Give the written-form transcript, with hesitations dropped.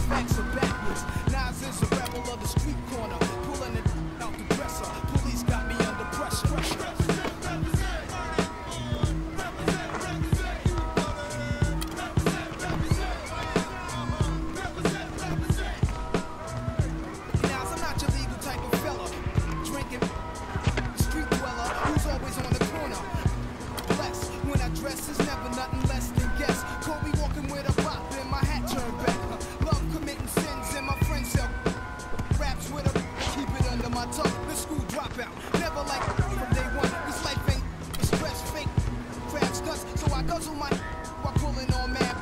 facts are backwards. Nas is a rebel of the street corner, pulling it out the dresser. Police got me under pressure. Nas, I'm not your legal type of fella. Drinking, street dweller, who's always on the corner. Bless, when I dress is never nothing less than guess. Kobe walking with a pop and my hat turned back. Love committing sins and my friends sell raps with a keep it under my tongue. The school dropout, never like from day one. This life ain't a stress fake. Crabs nuts, so I guzzle my while pulling on mad